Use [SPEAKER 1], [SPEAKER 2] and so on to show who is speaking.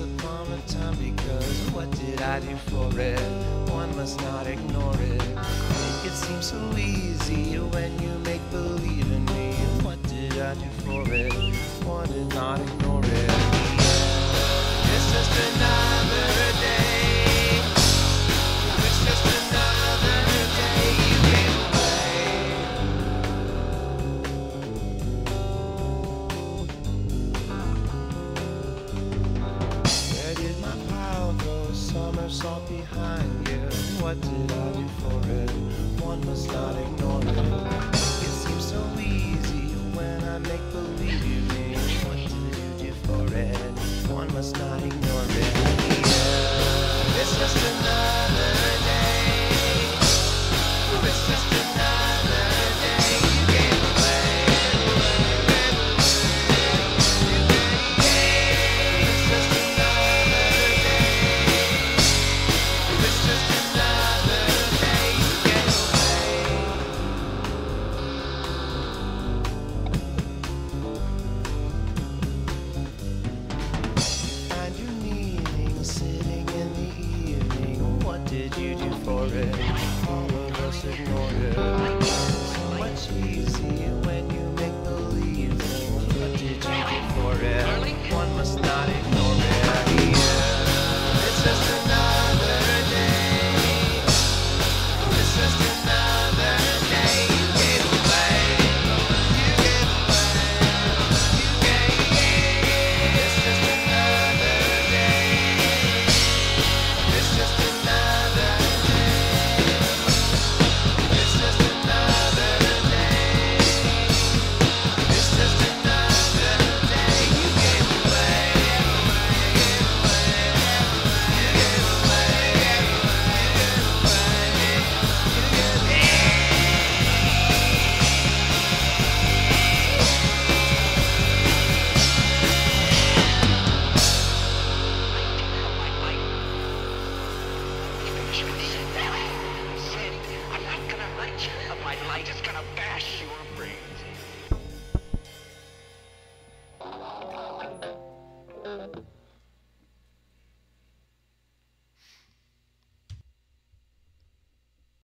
[SPEAKER 1] upon a time, because what did I do for it? One must not ignore it. Make it seem so easy when you make believe in me. What did I do for it? One did not ignore it. It's just another day. It's just another day you gave away. Where did my pile go? Somersault behind you. What did I do for it? One must not ignore it. It seems so easy when I make believe you mean. What did you do for it? One must not ignore it. Yeah. It's just another day. It's just another day you gave away. It's just another day. It's just another day you gave away. Find your meaning sitting in the evening. What did you do for it? All of us ignored it. So much easier when you make believe things. What did you do for it? One must not ignore it. Yeah. It's just another day. It's just another day you gave away. You gave away. You gave. It's just another day. It's just another day. It's just another day. It's just another day you gave away. You gave away. You gave away.
[SPEAKER 2] I'm not gonna let you. My light is gonna